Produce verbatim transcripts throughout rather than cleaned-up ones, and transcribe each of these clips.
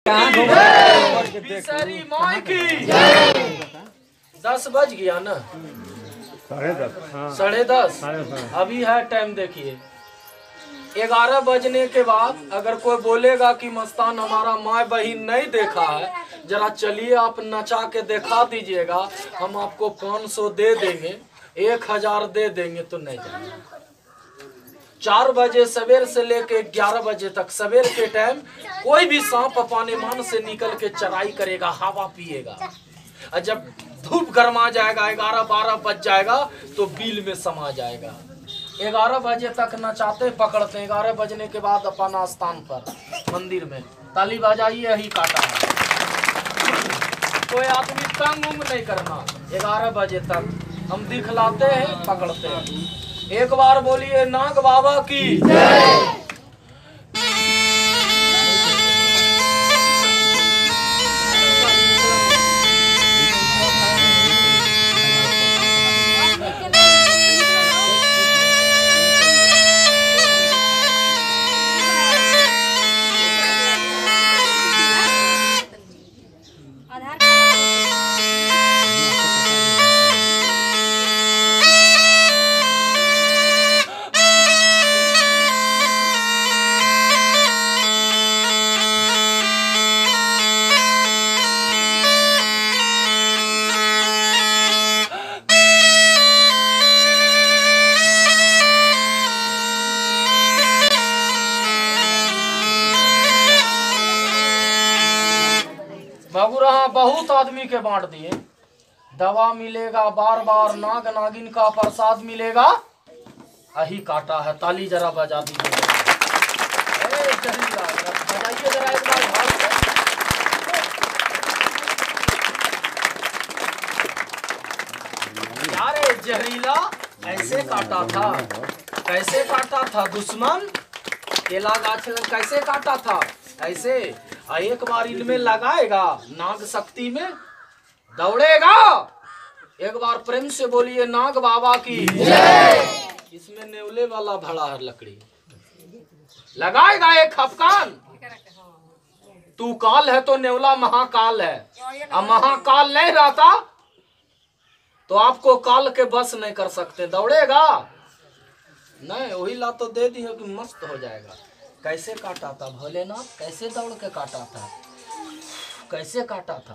बिसरी माई की दस बज गया ना, साढ़े दस साढ़े दस अभी है टाइम। देखिए ग्यारह बजने के बाद अगर कोई बोलेगा कि मस्तान हमारा माँ बहन नहीं देखा है, जरा चलिए आप नचा के दिखा दीजिएगा, हम आपको पाँच सौ दे देंगे, एक हजार दे देंगे, तो नहीं जाएंगे। चार बजे सवेर से लेके ग्यारह बजे तक सवेर के टाइम कोई भी सांप अपने मन से निकल के चराई करेगा, हवा पिएगा, और जब धूप गर्मा जाएगा ग्यारह बारह बज जाएगा तो बिल में समा जाएगा। ग्यारह बजे तक नचाते पकड़ते, ग्यारह बजने के बाद अपना स्थान पर मंदिर में ताली बजाइए, यही काटा है। कोई आदमी तंग उंग नहीं करना, ग्यारह बजे तक हम दिखलाते हैं, पकड़ते हैं। एक बार बोलिए नाग बाबा की जय। बाबूराहा बहुत आदमी के बांट दिए, दवा मिलेगा, बार बार नाग नागिन का प्रसाद मिलेगा, यही काटा है। ताली जरा बजा दीजिए, बजाइए जरा एक बार भाग से। यार जहरीला ऐसे काटा था, कैसे काटा था दुश्मन, केला गाछ कैसे काटा था, ऐसे। एक बार इनमें लगाएगा नाग शक्ति में दौड़ेगा। एक बार प्रेम से बोलिए नाग बाबा की जय। इसमें नेवले वाला भड़ा है लकड़ी, लगाएगा एक खपकान। तू काल है तो नेवला महाकाल है, अब महाकाल नहीं रहता तो आपको काल के बस नहीं कर सकते। दौड़ेगा नहीं, वही ला तो दे दी है कि मस्त हो जाएगा। कैसे काटा था भोलेनाथ, कैसे दौड़ के काटा था, कैसे काटा था,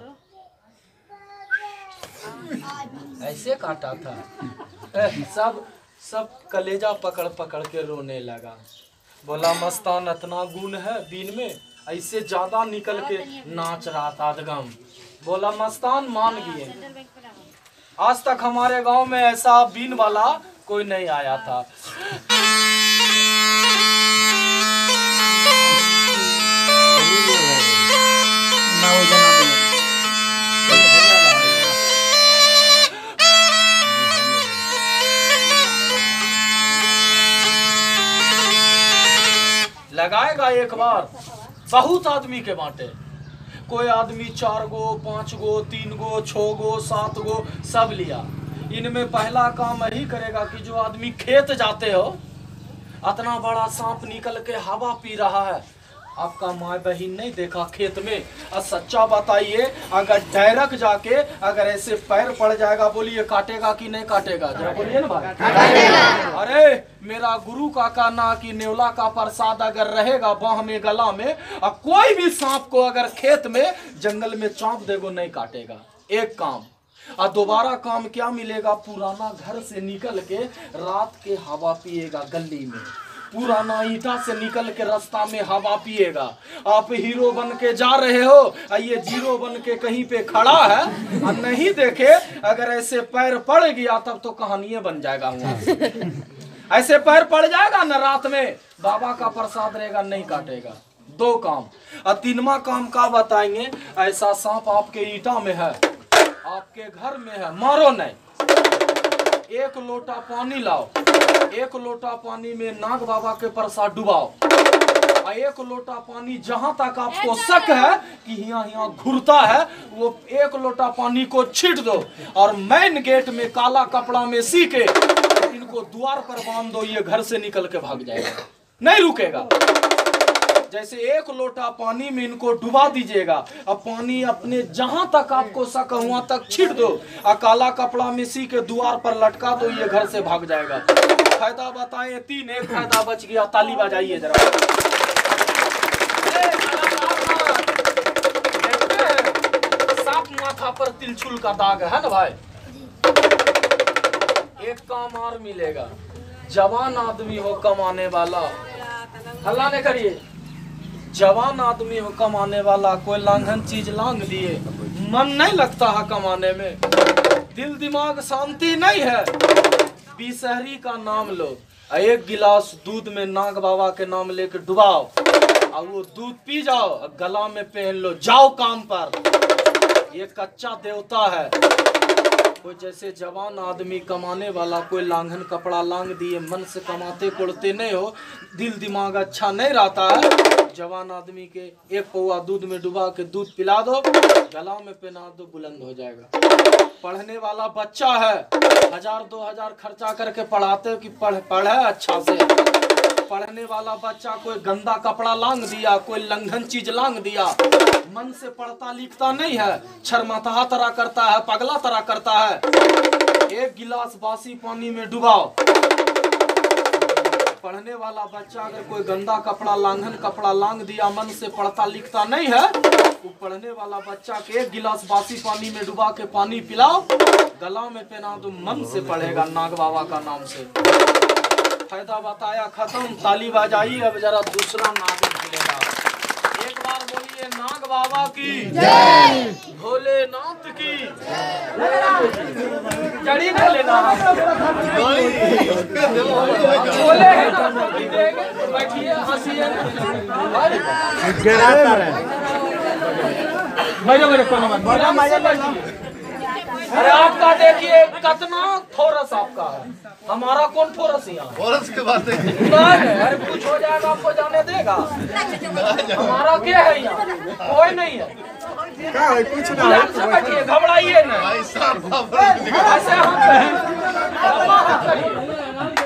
ऐसे काटा था। सब सब कलेजा पकड़ पकड़ के रोने लगा। बोला मस्तान इतना गुण है बीन में, ऐसे ज्यादा निकल के नाच रहा था अधगम। बोला मस्तान मान गए, आज तक हमारे गांव में ऐसा बीन वाला कोई नहीं आया था। लगाएगा एक बार, बहुत आदमी के बांटे। कोई आदमी चार गो, पांच गो, तीन गो, छो गो, सात गो सब लिया। इनमें पहला काम यही करेगा कि जो आदमी खेत जाते हो, इतना बड़ा सांप निकल के हवा पी रहा है, आपका माँ बहन नहीं देखा खेत में, और सच्चा बताइए अगर डायरेक्ट जाके अगर ऐसे पैर पड़ जाएगा, बोलिए काटेगा कि नहीं काटेगा, जरा बोलिए ना भाई। अरे मेरा गुरु का कहना कि नेवला का प्रसाद अगर रहेगा बाह में गला में, और कोई भी सांप को अगर खेत में जंगल में चाँप देगो नहीं काटेगा। एक काम, और दोबारा काम क्या मिलेगा, पुराना घर से निकल के रात के हवा पिएगा गली में, पुराना ईटा से निकल के रास्ता में हवा पिएगा। आप हीरो बन के जा रहे हो, ये जीरो बन के कहीं पे खड़ा है और नहीं देखे, अगर ऐसे पैर पड़ गया तब तो कहानी बन जाएगा। वहाँ ऐसे पैर पड़ जाएगा ना रात में, बाबा का प्रसाद रहेगा नहीं काटेगा। दो काम। और तीनवा काम का बताएंगे, ऐसा सांप आपके ईटा में है, आपके घर में है, मारो नहीं, एक लोटा पानी लाओ, एक लोटा पानी में नाग बाबा के प्रसाद डुबाओ, और एक लोटा पानी जहां तक आपको शक है कि यहाँ यहाँ घुरता है, वो एक लोटा पानी को छीट दो और मेन गेट में काला कपड़ा में सी के इनको द्वार पर बांध दो, ये घर से निकल के भाग जाएगा, नहीं रुकेगा। जैसे एक लोटा पानी में इनको डुबा दीजिएगा। अब पानी अपने जहां तक आपको शक वहां तक छीट दो और काला कपड़ा मिसी के द्वार पर लटका दो, ये घर से भाग जाएगा। फायदा बताए तीन, एक फायदा बच गया। ताली बजाइए जरा। साफ माथा पर तिलछुल का दाग है ना भाई। एक काम और मिलेगा, जवान आदमी हो कमाने वाला, हल्ला नहीं करिए, जवान आदमी हो कमाने वाला, कोई लांघन चीज लांग दिए, मन नहीं लगता है कमाने में, दिल दिमाग शांति नहीं है, बिसहरी का नाम लो, एक गिलास दूध में नाग बाबा के नाम लेके डुबाओ और वो दूध पी जाओ, गला में पहन लो, जाओ काम पर। ये कच्चा देवता है। कोई जैसे जवान आदमी कमाने वाला, कोई लांघन कपड़ा लांग दिए, मन से कमाते कोड़ते नहीं हो, दिल दिमाग अच्छा नहीं रहता है, जवान आदमी के एक पौआ दूध में डुबा के दूध पिला दो, गला में पहना दो, बुलंद हो जाएगा। पढ़ने वाला बच्चा है, हजार दो हजार खर्चा करके पढ़ाते हो कि पढ़ पढ़े अच्छा से। पढ़ने वाला बच्चा कोई गंदा कपड़ा लांग दिया, कोई लंघन चीज लांग दिया, मन से पढ़ता लिखता नहीं है, शर्माता तरह करता है, पगला तरह करता है, एक गिलास बासी पानी में डुबाओ। पढ़ने वाला बच्चा अगर कोई गंदा कपड़ा लांघन कपड़ा लांग दिया, मन से पढ़ता लिखता नहीं है, वो पढ़ने वाला बच्चा के एक गिलास बासी पानी में डुबा के पानी पिलाओ, गला में पहना दो, मन से पढ़ेगा नाग बाबा का नाम से। फायदा बताया खत्म। ताली बजाइए। अब जरा दूसरा नाग मिलेगा। एक बार बोलिए नाग बाबा की जय, भोलेनाथ की जड़ी न लेना, बोले है ना, बैठिए हंसिए। अरे आपका देखिए कितना फोरस आपका है, हमारा कौन फोरस यहाँ? फोरस के बात नहीं, अरे कुछ हो जाएगा आपको जाने देगा? हमारा क्या है यहाँ? कोई नहीं है। क्या है? कुछ ना है। बैठिए, घबराइए ना। ऐसे हाथ करिए।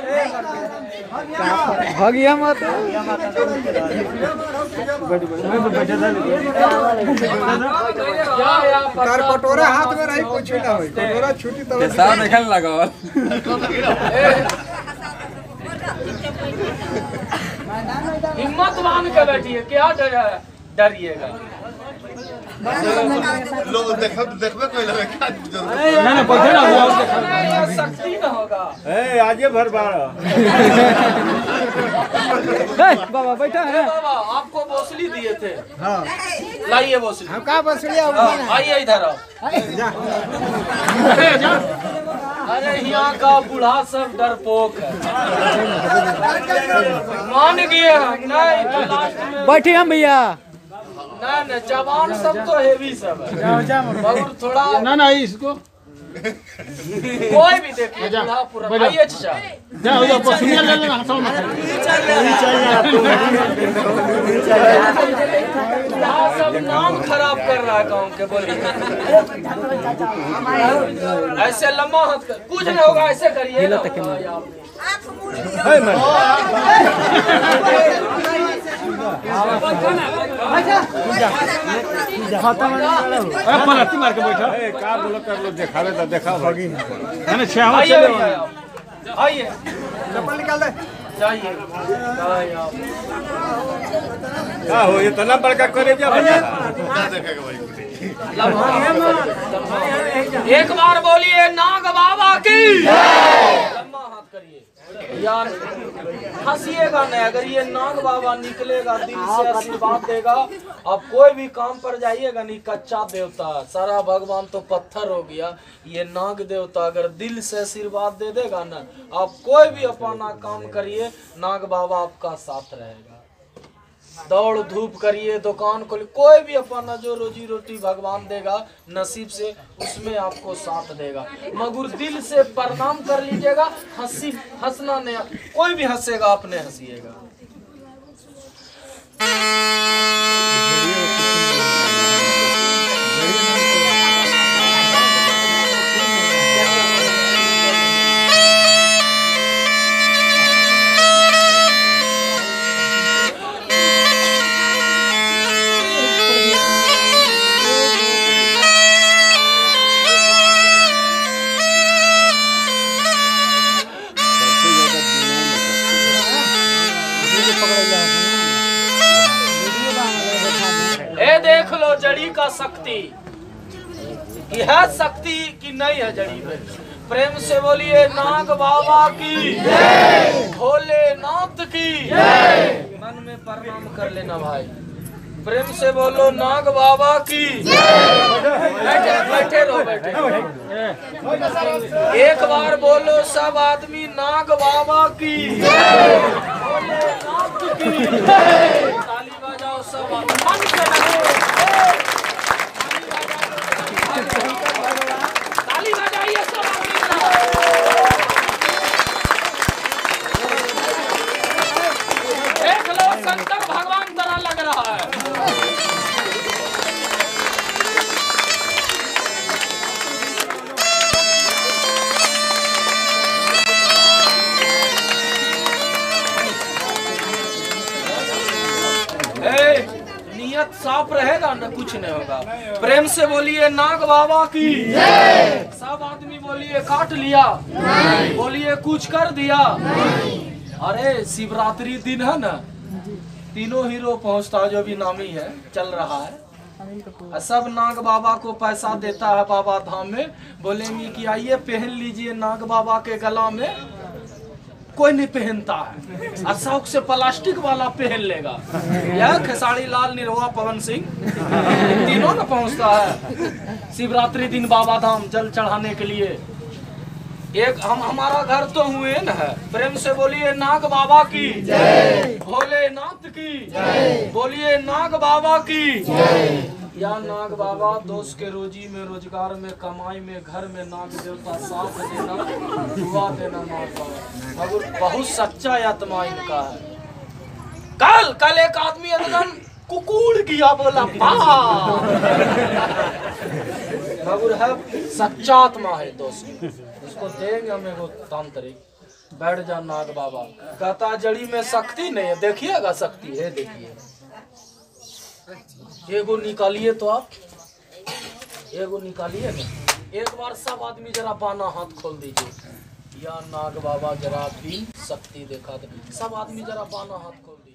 भागिया मत तार कटोरा हाथ में रही, कुछ ना होई, कटोरा छूटी तब साथ देखने लगा। हिम्मत बांध के बैठिए, क्या डरिएगा? लोग देखो देखबे कोई लगे क्या जरूरत ना ना बैठे ना हुआ शक्ति ना होगा। ए आजे भर बारा ए बाबा बैठा है। बाबा आपको बोसली दिए थे। हां लाइए बोसली। हम का बोसली आओ? आइए इधर आओ। जा जा। अरे यहाँ का बूढ़ा सब डरपोक है। मान गए हम नहीं तो लास्ट में बैठे हम भैया। ना ना जवान सब तो हेवी सब है। जाओ जा मगर थोड़ा ना ना इसको कोई भी देखिए बूढ़ा पूरा आइए चाचा जा उधर पसीना ले लेना हटाओ ना। बूढ़ा सब नाम खराब कर रहा है गाँव के। बोलिए ऐसे लम्बा हाथ कर, कुछ नहीं होगा, ऐसे करिए ना। पलटी मार के बैठा। ए का बोलो कर लो, दिखावे तो दिखाओ भागी मैंने छह आइए आइए चप्पल निकाल दे। जाइए का हो ये तना बड़का करे जा भैया देखेगा भाई। एक बार बोलिए नाग बाबा की लम्बा हाथ करिए यार, हंसिएगा नहीं। अगर ये नाग बाबा निकलेगा, दिल से आशीर्वाद देगा, अब कोई भी काम पर जाइएगा नहीं। कच्चा देवता, सारा भगवान तो पत्थर हो गया, ये नाग देवता अगर दिल से आशीर्वाद दे देगा ना, आप कोई भी अपना काम करिए, नाग बाबा आपका साथ रहेगा। दौड़ धूप करिए, दुकान खोलिए, कोई भी अपना जो रोजी रोटी भगवान देगा नसीब से, उसमें आपको साथ देगा। मगर दिल से प्रणाम कर लीजिएगा। हंसी हंसना नहीं, कोई भी हंसेगा अपने हंसिएगा। देख लो जड़ी का शक्ति कि है शक्ति कि नहीं है जड़ी में। प्रेम से बोलिए नाग बाबा की जय, भोलेनाथ की जय। मन में प्रणाम कर लेना भाई, प्रेम से बोलो नाग बाबा की बैठे बैठे रहो बैठे। एक बार बोलो सब आदमी नाग बाबा की भोलेनाथ की ताली बजाओ सब मन से ताली बजाइए सब देख लो शंकर भगवान तरह लग रहा है। नियत साफ रहेगा ना कुछ नहीं होगा। प्रेम से बोलिए नाग बाबा की जय। सब आदमी बोलिए काट लिया, बोलिए कुछ कर दिया। अरे शिवरात्रि दिन है ना, तीनों हीरो पहुंचता जो भी नामी है चल रहा है, सब नाग बाबा को पैसा देता है बाबा धाम में। बोलेंगे कि आइए पहन लीजिए नाग बाबा के गला में, कोई नहीं पहनता है, और शौक से प्लास्टिक वाला पहन लेगा। यह खेसारी लाल निरहुआ पवन सिंह तीनों न पहुंचता है शिवरात्रि दिन बाबा धाम जल चढ़ाने के लिए। एक हम हमारा घर तो हुए न है। प्रेम से बोलिए नाग बाबा की जय, भोलेनाथ की जय, बोलिए नाग बाबा की जय। या नाग बाबा दोस्त के रोजी में, रोजगार में, कमाई में, घर में नाग देवता साथ देना, दुआ देना नाग बाबा। मगर बहुत सच्चा आत्मा इनका है। कल कल एक आदमी एकदम कुकुड़ गया, बोला मगर है सच्चा आत्मा है दोस्त, उसको देंगे हम एगो तांत्रिक। बैठ जा नाग बाबा, कहता जड़ी में शक्ति नहीं है, देखिएगा शक्ति है, देखिए एगो निकालिए तो आप, एगो निकालिए ना। एक बार सब आदमी जरा बाना हाथ खोल दीजिए। या नाग बाबा जरा भी शक्ति देखा दे। सब आदमी जरा बाना हाथ खोल